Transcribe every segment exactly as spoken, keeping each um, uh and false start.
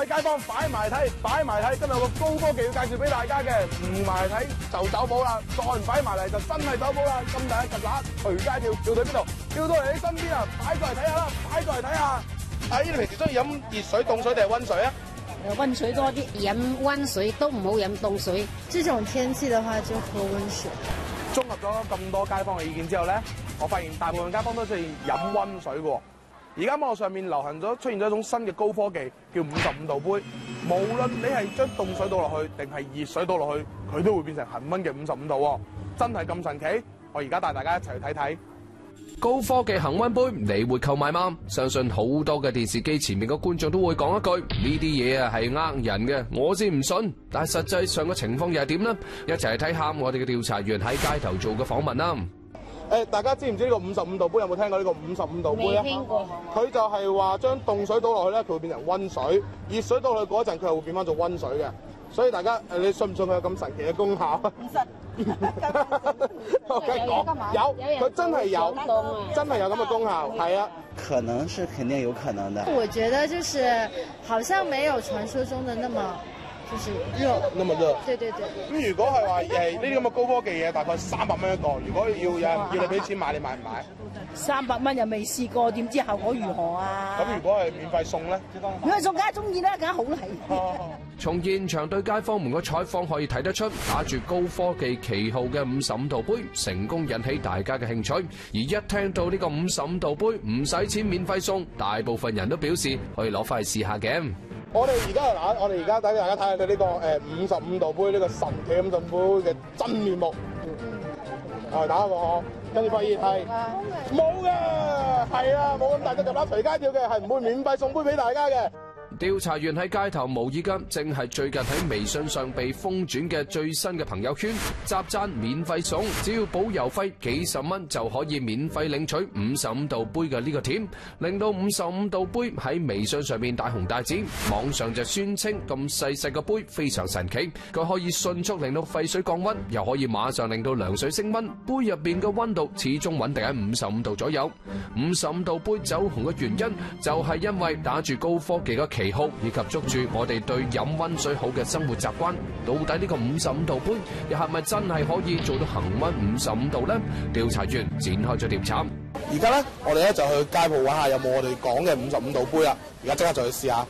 位街坊擺埋睇，擺埋睇，今日有個高科技要介紹俾大家嘅，唔埋睇就走寶啦，再唔擺埋嚟就真係走寶啦。咁大一曱甴，隨街跳，跳到邊度？跳到嚟你身邊啊！擺過嚟睇下啦，擺過嚟睇下。阿姨，你平時中意飲熱水、凍水定係溫水啊？ 溫水多啲，飲溫水都唔好飲凍水。 這種天氣的話就喝溫水。 綜合咗咁多街坊嘅意見之後咧，我發現大部分街坊都中意飲溫水嘅。而家網絡上面流行咗出現咗一種新嘅高科技，叫五十五度杯。無論你係將凍水倒落去，定係熱水倒落去，佢都會變成恆溫嘅五十五度。真係咁神奇？我而家帶大家一齊去睇睇。 高科技恆溫杯，你會購買嗎？相信好多嘅電視機前面嘅觀眾都會講一句：呢啲嘢啊係呃人嘅，我先唔信。但係實際上嘅情況又係點呢？一齊嚟睇下我哋嘅調查員喺街頭做嘅訪問啦。 誒，大家知唔知呢個五十五度杯？有冇聽過呢個五十五度杯啊？ 未聽過。 佢就係話將凍水倒落去咧，佢會變成溫水；熱水倒落去嗰陣，佢又會變翻做溫水嘅。所以大家誒，你信唔信佢有咁神奇嘅功效？唔信。我講有，佢真係有，真係有咁嘅功效，係啊。 可能是肯定有可能的。 我覺得就是好像沒有傳說中的那麼就是熱， 那麼熱。 對對對。 咁如果係話誒呢啲咁嘅高科技嘢，大概三百蚊一個。如果要有人要你俾錢買，你買唔買？ 三百蚊又未試過，點知效果如何啊？ 咁如果係免費送咧？ 免費送梗係中意啦，梗係好啦係。 從現場對街坊們嘅採訪可以睇得出，打住高科技旗號嘅五十五度杯成功引起大家嘅興趣。而一聽到呢個五十五度杯唔使錢免費送，大部分人都表示可以攞翻去試下嘅。 我哋而家嗱，我哋而家等大家睇下你呢個誒五十五度杯呢個神奇五十五杯嘅真面目。係打一個呵，跟住發現係冇嘅，係啊，冇咁大隻蛤乸隨街跳嘅，係唔會免費送杯俾大家嘅。 調查員喺街頭模擬嘅，正係最近喺微信上被封轉嘅最新嘅朋友圈，集讚免費送，只要保郵費幾十蚊就可以免費領取五十五度杯嘅呢個貼，令到五十五度杯喺微信上面大紅大紫。網上就宣稱咁細細個杯非常神奇，佢可以迅速令到沸水降溫，又可以馬上令到涼水升溫，杯入邊嘅溫度始終穩定喺五十五度左右。五十五度杯走紅嘅原因就係因為打住高科技嘅旗號以及捉住我哋對飲溫水好嘅生活習慣，到底呢個五十五度杯又係咪真係可以做到恆溫五十五度呢？調查員展開咗調查。 而家咧，我哋咧就去街鋪揾下有冇我哋講嘅五十五度杯啦。而家即刻就去試下。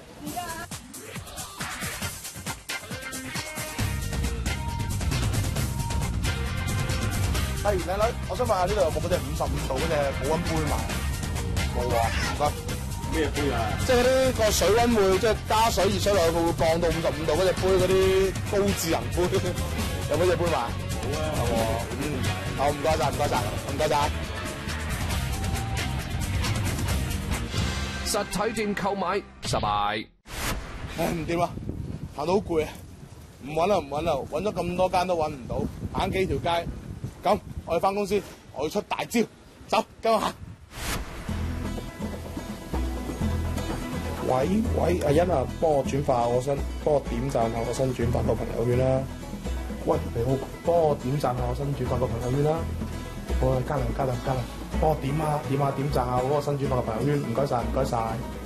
係靚女，我想問下呢度有冇嗰隻五十五度嗰隻保溫杯賣？冇喎，唔該。咩杯啊？即係嗰啲個水溫會即係加水熱水落去，佢會降到五十五度嗰隻杯，嗰啲高智能杯，有冇隻杯賣？好啊，好喎，嗯，好，唔該晒，唔該晒，唔該晒。 實體店購買失敗。 唉，唔掂啊，行到好攰啊，唔揾啦唔揾啦，揾咗咁多間都揾唔到，行幾條街。咁我哋返公司，我要出大招，走，跟我行。喂喂，阿欣啊，幫我轉發下我新，幫我點讚下我新轉發個朋友圈啦。喂，你好，幫我點讚下我新轉發個朋友圈啦。好啊，加油加油加油，幫我點啊點啊點讚下我嗰個新轉發嘅朋友圈，唔該晒唔該晒。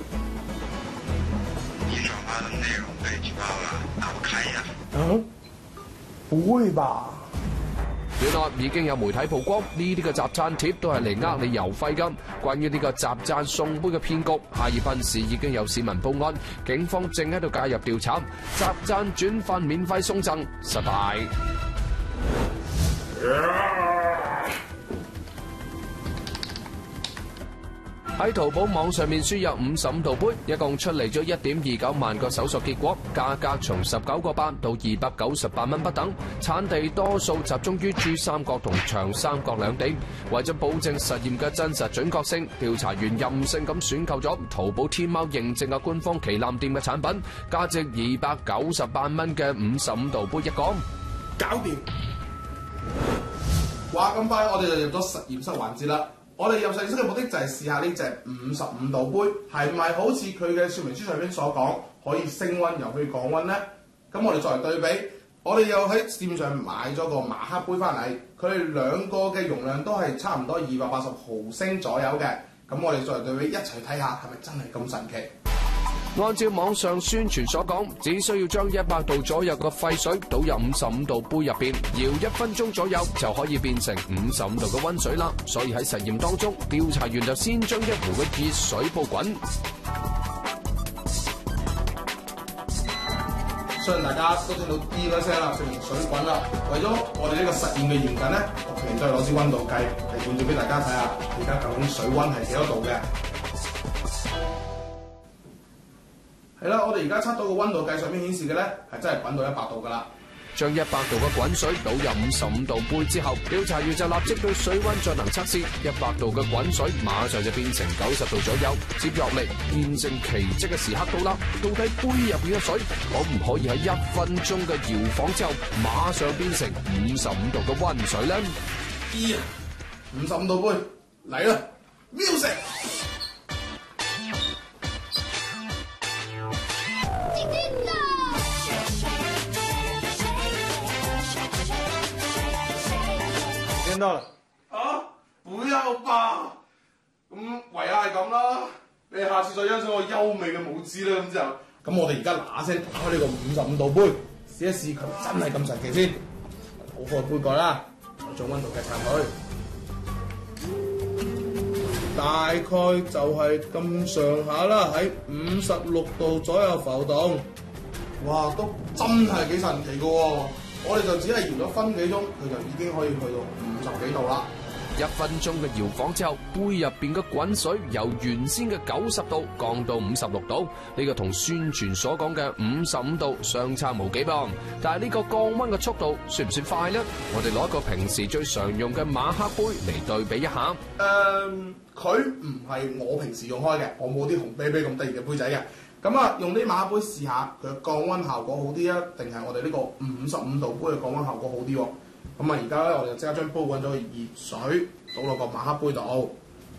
你轉發的內容被舉報了，那我看一下。 嗯？不會吧？ 原來已經有媒體曝光呢啲嘅集讚貼都係嚟呃你郵費㗎。關於呢個集讚送杯嘅騙局，哈爾濱市已經有市民報案，警方正喺度介入調查。集讚轉發免費送贈失敗。喺淘寶網上面輸入五十五度杯，一共出嚟咗一點二九萬個搜索結果，價格從十九個八到二百九十八蚊不等，產地多數集中於珠三角同長三角兩地。為咗保證實驗嘅真實準確性，調查員任性咁選購咗淘寶天貓認證嘅官方旗艦店嘅產品，價值二百九十八蚊嘅五十五度杯一個， 搞掂。話咁快，我哋就入咗實驗室環節啦。我哋入實驗室嘅目的就係試下呢隻五十五度杯係唔係好似佢嘅說明書上邊所講，可以升溫又可以降溫呢？咁我哋作為對比，我哋又喺市面上買咗個馬克杯翻嚟，佢哋兩個嘅容量都係差唔多二百八十毫升左右嘅。咁我哋作為對比，一齊睇下係咪真係咁神奇？ 按照網上宣傳所講，只需要將一百度左右嘅沸水倒入五十五度杯入邊，搖一分鐘左右就可以變成五十五度嘅溫水啦。所以喺實驗當中，調查員就先將一壺嘅熱水煲滾。 相信大家都聽到啲嗰聲啦，證明水滾啦。為咗我哋呢個實驗嘅嚴謹咧，我哋都係攞支溫度計嚟換住俾大家睇下，而家究竟水溫係幾多度嘅？係啦，我哋而家測到個溫度計上面顯示嘅咧，係真係滾到一百度噶啦。 將一百度嘅滾水倒入五十五度杯之後，調查員就立即對水溫進行測試。一百度嘅滾水馬上就變成九十度左右。接落嚟，見證奇蹟嘅時刻到啦！到底杯入邊嘅水可唔可以喺一分鐘嘅搖晃之後，馬上變成五十五度嘅溫水咧？ 咦，五十五度杯嚟啦 ！Music！聽到啦！啊，不要吧！咁唯有係咁啦。你下次再欣賞我優美嘅舞姿啦。咁之後，咁我哋而家嗱聲打開呢個五十五度杯，試一試佢真係咁神奇先。倒開杯蓋啦，再將溫度計測佢，大概就係咁上下啦，喺五十六度左右浮動。哇，都真係幾神奇嘅喎！我哋就只係搖咗分幾鐘，佢就已經可以去到五十幾度啦。 一分鐘嘅搖晃之後，杯入邊嘅滾水由原先嘅九十度降到五十六度，呢個同宣傳所講嘅五十五度相差無幾噃。但係呢個降溫嘅速度算唔算快呢？我哋攞一個平時最常用嘅馬克杯嚟對比一下。 誒，佢唔係我平時用開嘅，我冇啲紅啤啤咁得意嘅杯仔嘅。咁啊，用啲馬克杯試下，佢嘅降溫效果好啲啊，定係我哋呢個五十五度杯嘅降溫效果好啲喎？咁啊，而家咧我哋就即刻將煲滾咗嘅熱水倒落個馬克杯度。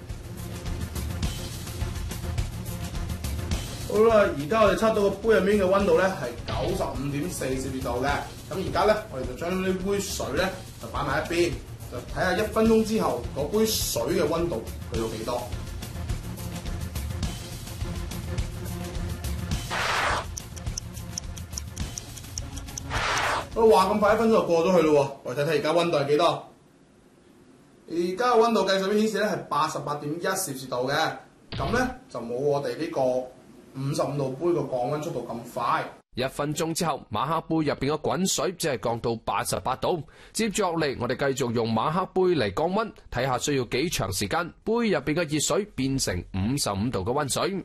好啦，而家我哋測到個杯入面嘅溫度咧係九十五點四攝氏度嘅。咁而家咧，我哋就將呢杯水咧就擺埋一邊，就睇下一分鐘之後嗰杯水嘅溫度去到幾多。我話咁快一分鐘就過咗去咯喎，我哋睇睇而家溫度係幾多？而家嘅溫度計上面顯示咧係八十八點一攝氏度嘅，咁咧就冇我哋呢個五十五度杯嘅降溫速度咁快。 一分鐘之後，馬克杯入邊嘅滾水只係降到八十八度。接住落嚟，我哋繼續用馬克杯嚟降溫，睇下需要幾長時間，杯入邊嘅熱水變成五十五度嘅溫水。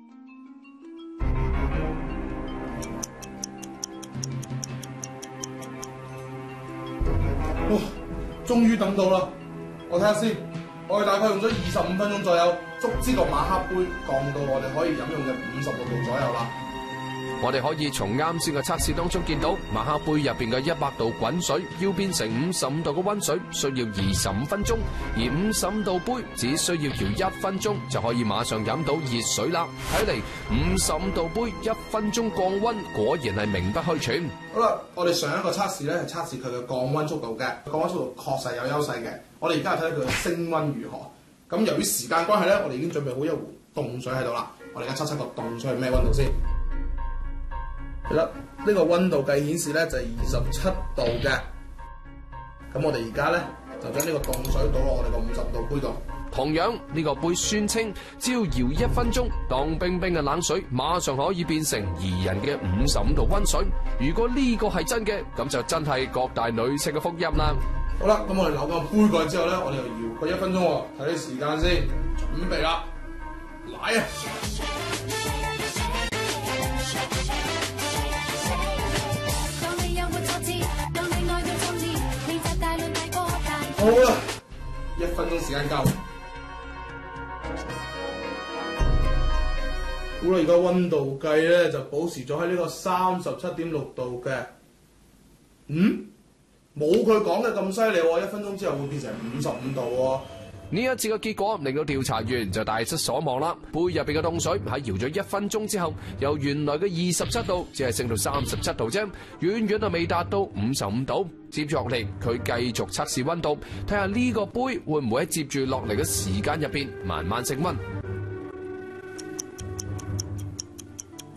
哇！終於等到啦！我睇下先，我哋大概用咗二十五分鐘左右，足之個馬克杯降到我哋可以飲用嘅五十六度左右啦。 我哋可以從啱先嘅測試當中見到，馬克杯入邊嘅一百度滾水要變成五十五度嘅溫水，需要二十五分鐘；而五十五度杯只需要搖一分鐘就可以馬上飲到熱水啦。睇嚟五十五度杯一分鐘降溫果然係名不虛傳。 好啦，我哋上一個測試咧係測試佢嘅降溫速度嘅，降溫速度確實有優勢嘅。我哋而家睇睇佢嘅升溫如何。咁由於時間關係咧，我哋已經準備好一壺凍水喺度啦。我哋而家測測個凍水係咩溫度先。係啦，呢、這個溫度計顯示咧就係二十七度嘅。咁我哋而家咧就將呢個凍水倒落我哋個五十度杯度。 同樣呢、這個杯宣稱，只要搖一分鐘，當冰冰嘅冷水馬上可以變成宜人嘅五十五度溫水。如果呢個係真嘅，咁就真係各大女性嘅福音啦。 好啦，咁我哋扭個杯蓋之後咧，我哋就搖佢一分鐘喎，睇啲時間先，準備啦，嚟啊！好啦，一分鐘時間夠。好啦，而家溫度計咧就保持咗喺呢個三十七點六度嘅。嗯？冇佢講嘅咁犀利喎，一分鐘之後會變成五十五度喎。 呢一次嘅結果令到調查員就大失所望啦。杯入邊嘅凍水喺搖咗一分鐘之後，由原來嘅二十七度只係升到三十七度啫，遠遠就未達到五十五度。接住落嚟，佢繼續測試溫度，睇下呢個杯會唔會喺接住落嚟嘅時間入邊慢慢升溫。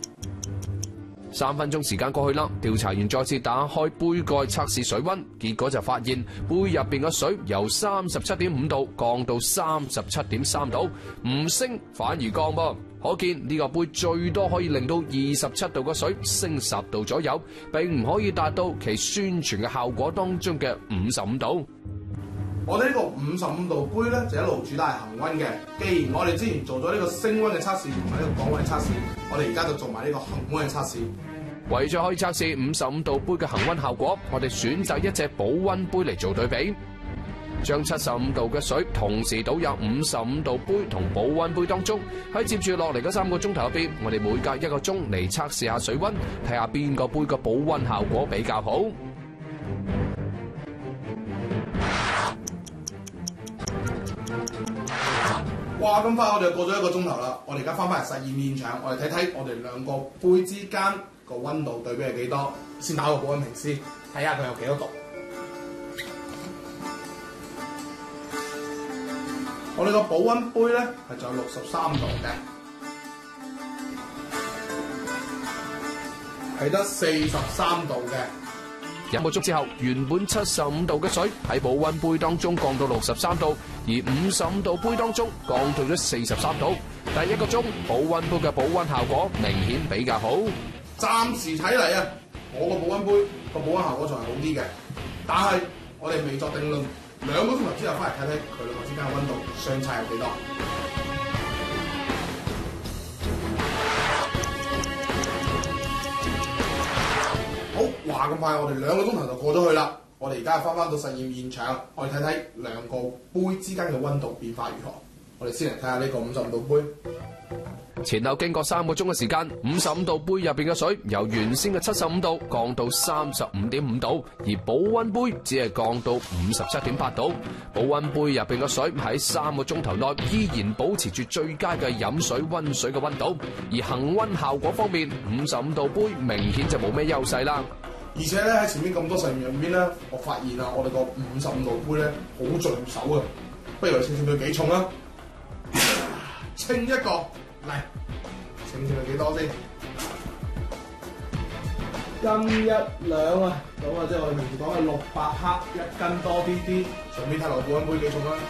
三分鐘時間過去啦，調查員再次打開杯蓋測試水溫，結果就發現杯入邊嘅水由三十七點五度降到三十七點三度，唔升反而降噃。可見呢個杯最多可以令到二十七度嘅水升十度左右，並唔可以達到其宣傳嘅效果當中嘅五十五度。 我哋呢個五十五度杯咧就一路主打係恒溫嘅。既然我哋之前做咗呢個升溫嘅測試同埋呢個降溫嘅測試，我哋而家就做埋呢個恒溫嘅測試。 為咗可以測試五十五度杯嘅恒溫效果，我哋選擇一隻保溫杯嚟做對比。將七十五度嘅水同時倒入五十五度杯同保溫杯當中，喺接住落嚟嗰三個鐘頭入邊，我哋每隔一個鐘嚟測試下水溫，睇下邊個杯嘅保溫效果比較好。 哇！咁快我哋就過咗一個鐘頭啦，我哋而家翻返嚟實驗現場，我哋睇睇我哋兩個杯之間個溫度對比係幾多。先打個保溫瓶先，睇下佢有幾多度。我哋個保溫杯咧係仲有六十三度嘅，係得四十三度嘅。 一個鐘之後，原本七十五度嘅水喺保溫杯當中降到六十三度，而五十五度杯當中降到咗四十三度。第一個鐘保溫杯嘅保溫效果明顯比較好。 暫時睇嚟啊，我個保溫杯個保溫效果仲係好啲嘅，但係我哋未作定論。兩個鐘頭之後翻嚟睇睇佢兩個之間嘅溫度相差有幾多。好，話咁快，我哋兩個鐘頭就過咗去啦。我哋而家翻返到實驗現場，我哋睇睇兩個杯之間嘅溫度變化如何。我哋先嚟睇下呢個五十五度杯。 前後經過三個鐘嘅時間，五十五度杯入邊嘅水由原先嘅七十五度降到三十五點五度，而保溫杯只係降到五十七點八度。保溫杯入邊嘅水喺三個鐘頭內依然保持住最佳嘅飲水溫水嘅溫度，而恒溫效果方面，五十五度杯明顯就冇咩優勢啦。 而且咧喺前面咁多實驗入面咧，我發現啊，我哋個五十五度杯咧好重手啊！不如我哋稱稱佢幾重啊？稱一個。嚟，稱稱佢幾多先？斤一兩啊，咁啊，即係我哋平時講嘅六百克一斤多啲啲。順便睇落保溫杯幾重啊？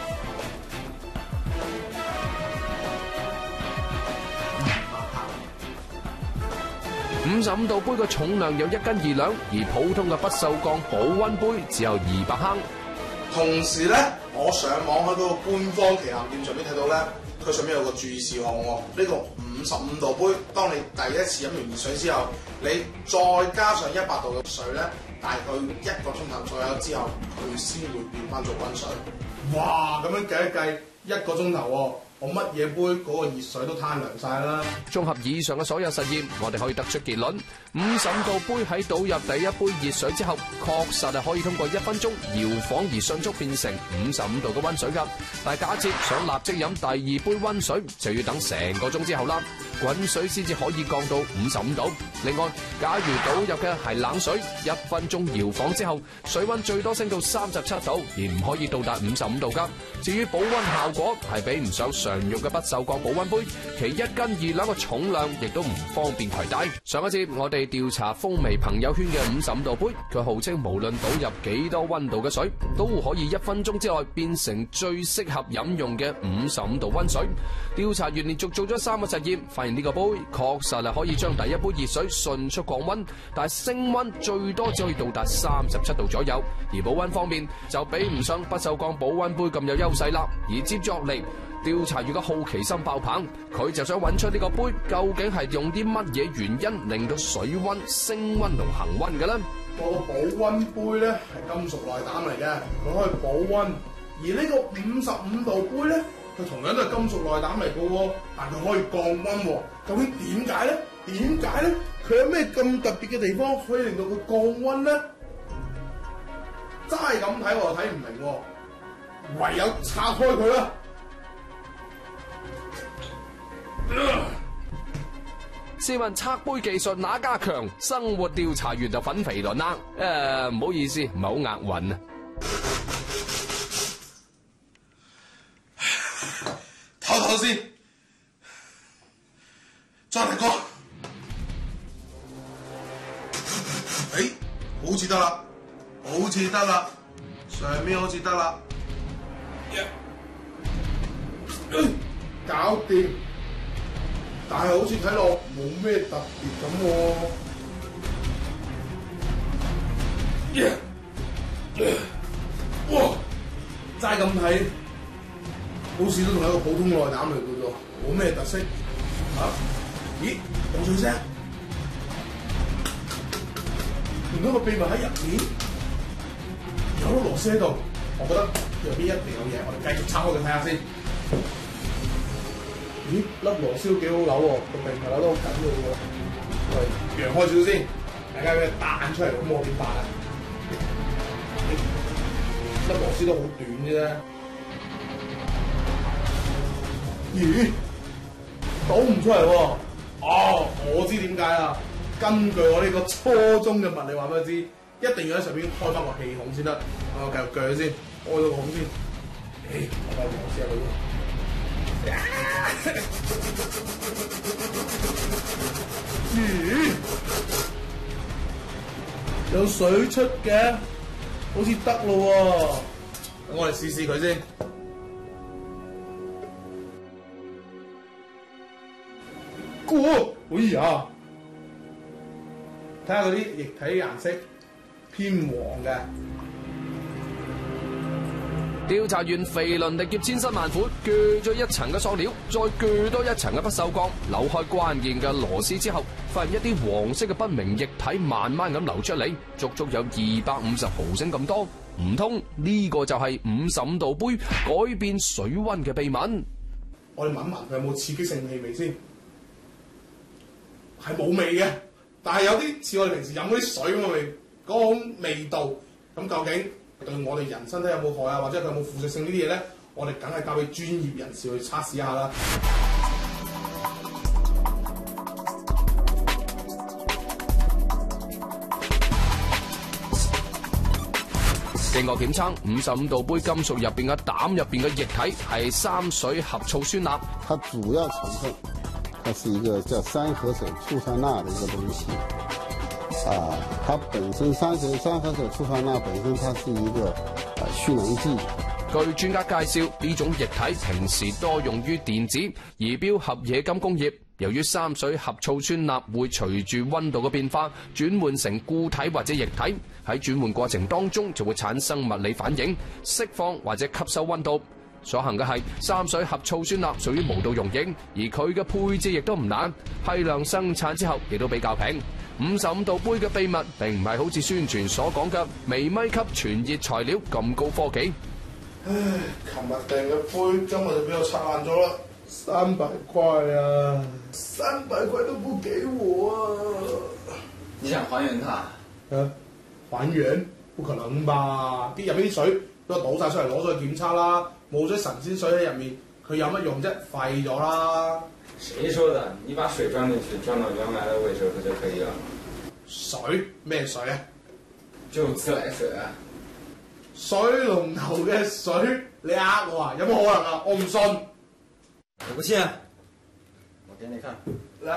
五十五度杯嘅重量有一斤二兩，而普通嘅不鏽鋼保溫杯只有二百克。 同時咧，我上網喺嗰個官方旗艦店上面睇到咧。佢上面有個注意事項喎，呢個五十五度杯，當你第一次飲完熱水之後，你再加上一百度嘅水咧，大概一個鐘頭左右之後，佢先會變翻做溫水。哇！咁樣計一計，一個鐘頭喎，我乜嘢杯嗰個熱水都攤涼晒啦。綜合以上嘅所有實驗，我哋可以得出結論：五十五度杯喺倒入第一杯熱水之後，確實係可以通過一分鐘搖晃而迅速變成五十五度嘅溫水㗎。但係假設想立即飲第二杯溫水，就要等成個鐘之後啦，滾水先至可以降到五十五度。另外，假如倒入嘅係冷水，一分鐘搖晃之後，水溫最多升到三十七度，而唔可以到達五十五度㗎。至於保溫效果，係比唔上常用嘅不鏽鋼保溫杯，其一斤二兩嘅重量亦都唔方便攜帶。上一次我哋調查風味朋友圈嘅五十五度杯，佢號稱無論倒入幾多溫度嘅水，都可以一分鐘之內變成最適合飲用嘅五十五度溫水。調查員連續做咗三個實驗，發現呢個杯確實係可以將第一杯熱水迅速降溫，但係升溫最多只可以到達三十七度左右。而保溫方面就比唔上不鏽鋼保溫杯咁有優勢啦。而接落嚟，調查員嘅好奇心爆棚，佢就想揾出呢個杯究竟係用啲乜嘢原因令到水溫升溫同恒溫嘅咧？我個保溫杯咧係金屬內膽嚟嘅，佢可以保溫；而呢個五十五度杯咧，佢同樣都係金屬內膽嚟嘅喎，但佢可以降溫喎。究竟點解咧？點解咧？佢有咩咁特別嘅地方可以令到佢降溫咧？齋咁睇我就睇唔明喎，唯有拆開佢啦。試問測杯技術哪家強？生活調查員就粉肥輪啦。誒、呃，唔好意思，唔係好押韻啊。唞唞先，再嚟個。 好似得啦，好似得啦，上面好似得啦，搞掂。但係好似睇落冇咩特別咁喎。哇！齋咁睇，好似都同一個普通內膽嚟嘅啫，冇咩特色。啊？咦？有水聲？原來個秘密喺入面，有粒螺絲喺度。我覺得入邊一定有嘢，我哋繼續拆開佢睇下先。咦？粒螺絲都幾好扭喎，個秘密扭得好緊嘅喎。我哋揚開少少先，大家俾佢彈出嚟，咁我點辦啊？粒螺絲都好短嘅啫。咦？倒唔出嚟喎！哦，我知點解啦。根據我呢個初中嘅物理話俾佢知，一定要喺上邊開翻個氣孔先得。我繼續鋸先，開咗個孔先。誒，我把螺絲入去。咦？有水出嘅，好似得咯喎。等我哋試試佢先。個，哎呀！睇下嗰啲液體顏色偏黃嘅。 調查員肥倫力竭千辛萬苦鋸咗一層嘅塑料，再鋸多一層嘅不鏽鋼，扭開關鍵嘅螺絲之後，發現一啲黃色嘅不明液體慢慢咁流出嚟，足足有二百五十毫升咁多。唔通呢個就係五十五度杯改變水溫嘅秘密？ 我哋聞一聞佢有冇刺激性氣味先，係冇味嘅。但係有啲似我哋平時飲嗰啲水咁嘅味，嗰種味道，咁究竟對我哋人身體有冇害啊？或者佢有冇腐蝕性呢啲嘢咧？我哋梗係交俾專業人士去測試一下啦。 經過檢測，五十五度杯金屬入邊嘅膽入邊嘅液體係三水合醋酸鈉。 它主要成分，它是一個叫三合水醋酸鈉的一個東西。啊，它本身三水三合水醋酸鈉本身，它是一個啊蓄能劑。 據專家介紹，呢種液體平時多用於電子、儀表、合冶金工業。由於三水合醋酸鈉會隨住溫度嘅變化轉換成固體或者液體，喺轉換過程當中就會產生物理反應，釋放或者吸收溫度。所幸嘅係三水合醋酸鈉屬於無導溶液，而佢嘅配置亦都唔難，批量生產之後亦都比較平。五十五度杯嘅秘密並唔係好似宣傳所講嘅微米級傳熱材料咁高科技。 唉，琴日訂嘅杯，今日就俾我拆爛咗啦，三百塊啊！三百塊都不給我啊！ 你想還原它？ 啊，還原？不可能吧？啲入邊啲水都倒晒出嚟，攞咗去檢測啦，冇咗神仙水喺入面，佢有乜用啫？廢咗啦！ 誰說的？你把水裝進去，裝到原來的位置不就可以了？ 水咩水啊？ 就自來水啊！ 水龍頭嘅水，你呃我啊？有冇可能啊？我唔信。 我不信，我給你看。 嚟。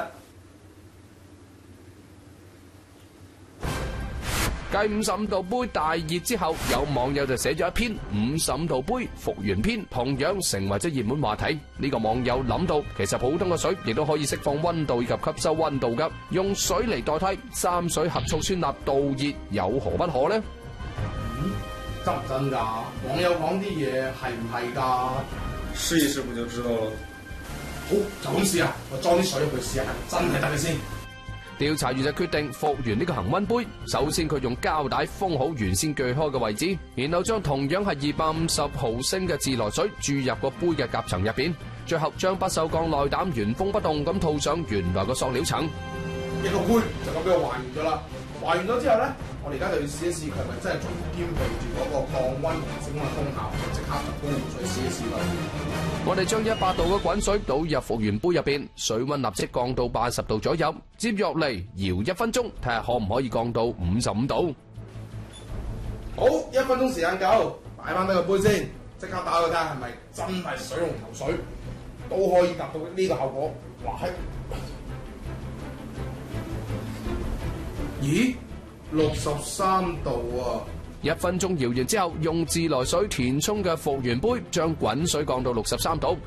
繼五十五度杯大熱之後，有網友就寫咗一篇五十五度杯復原篇，同樣成為咗熱門話題。呢個網友諗到，其實普通嘅水亦都可以釋放溫度以及吸收溫度㗎，用水嚟代替三水合醋酸鈉導熱，有何不可呢？ 嗯，真唔真㗎？網友講啲嘢係唔係㗎？ 試一試不就知道咯。 好，就咁試啊！我裝啲水入去試下，真係得嘅先。 調查員就決定復原呢個恒溫杯。首先佢用膠帶封好原先鋸開嘅位置，然後將同樣係二百五十毫升嘅自來水注入個杯嘅夾層入邊，最後將不鏽鋼內膽原封不動咁套上原來嘅塑料層。 一個杯就咁俾我還原咗啦。還原咗之後咧，我哋而家就要試一試佢係咪真係仲兼備住嗰個降溫同升溫功效，即刻就煲水試一試啦。 我哋將一百度嘅滾水倒入復原杯入邊，水溫立即降到八十度左右。接落嚟搖一分鐘，睇下可唔可以降到五十五度。 好，一分鐘時間夠，擺翻低個杯先，即刻打佢睇下係咪真係水龍頭水都可以達到呢個效果。哇！咦， 六十三度啊！ 一分鐘搖完之後，用自來水填充嘅復原杯將滾水降到六十三度。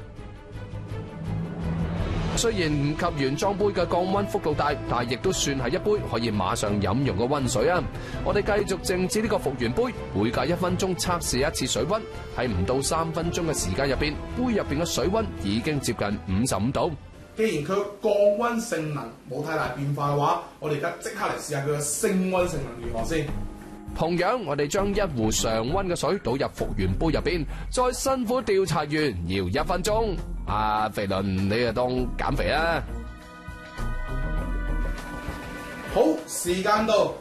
雖然唔及原裝杯嘅降溫幅度大，但係亦都算係一杯可以馬上飲用嘅溫水啊！我哋繼續靜置呢個復原杯，每隔一分鐘測試一次水溫，喺唔到三分鐘嘅時間入邊，杯入邊嘅水溫已經接近五十五度。 既然佢降溫性能冇太大變化嘅話，我哋而家即刻嚟試下佢嘅升溫性能如何先。 同樣，我哋將一壺常溫嘅水倒入復原杯入邊，再辛苦調查完搖一分鐘。阿肥倫，你就當減肥啦。 好，時間到。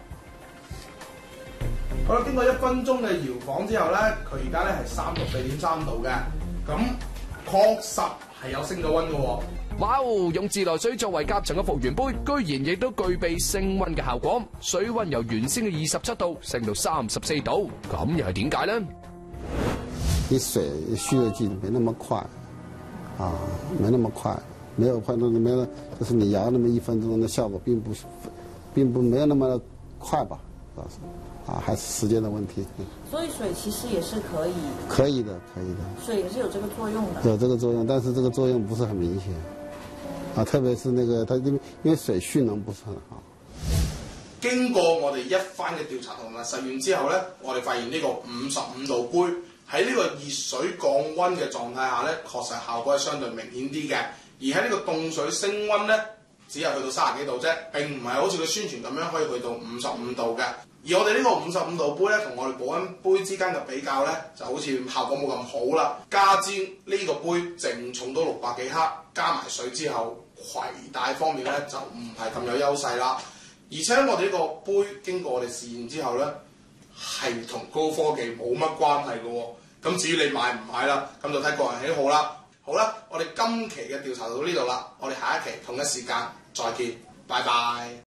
好啦，經過一分鐘嘅搖晃之後咧，佢而家咧係三十四點三度嘅，咁確實係有升咗溫嘅喎。 哇！用自來水作為夾層嘅復原杯，居然亦都具備升溫嘅效果。水溫由原先嘅二十七度升到三十四度，咁又係點解呢？ 你水蓄熱劑沒那麼快，啊，沒那麼快，沒有快到沒有，就是你搖那麼一分鐘的效果並不，並不沒有那麼快吧，主要是，啊，還是時間的問題。 所以水其實也是可以。可以的，可以的。 水也是有這個作用的。 有這個作用，但是這個作用不是很明顯。啊，特別是那個，它因為因為水蓄能不是很好。 經過我哋一番嘅調查同埋實驗之後咧，我哋發現呢個五十五度杯喺呢個熱水降溫嘅狀態下咧，確實效果係相對明顯啲嘅。而喺呢個凍水升溫咧，只係去到三十幾度啫，並唔係好似佢宣傳咁樣可以去到五十五度嘅。而我哋呢個五十五度杯咧，同我哋保溫杯之間嘅比較咧，就好似效果冇咁好啦。加之呢個杯淨重都六百幾克，加埋水之後，攜帶方面咧就唔係咁有優勢啦。而且我哋呢個杯經過我哋試驗之後咧，係同高科技冇乜關係嘅喎。咁至於你買唔買啦，咁就睇個人喜好啦。好啦，我哋今期嘅調查到呢度啦，我哋下一期同一時間再見，拜拜。